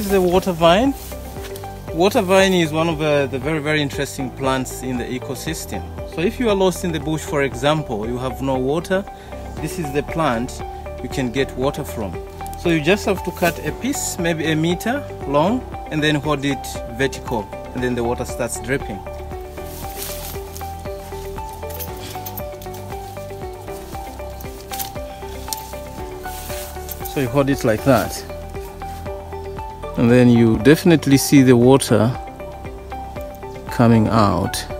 the water vine. Water vine is one of the very interesting plants in the ecosystem. So if you are lost in the bush, for example, you have no water, this is the plant you can get water from. So you just have to cut a piece, maybe 1 meter long, and then hold it vertical, and then the water starts dripping. So you hold it like that, and then you definitely see the water coming out.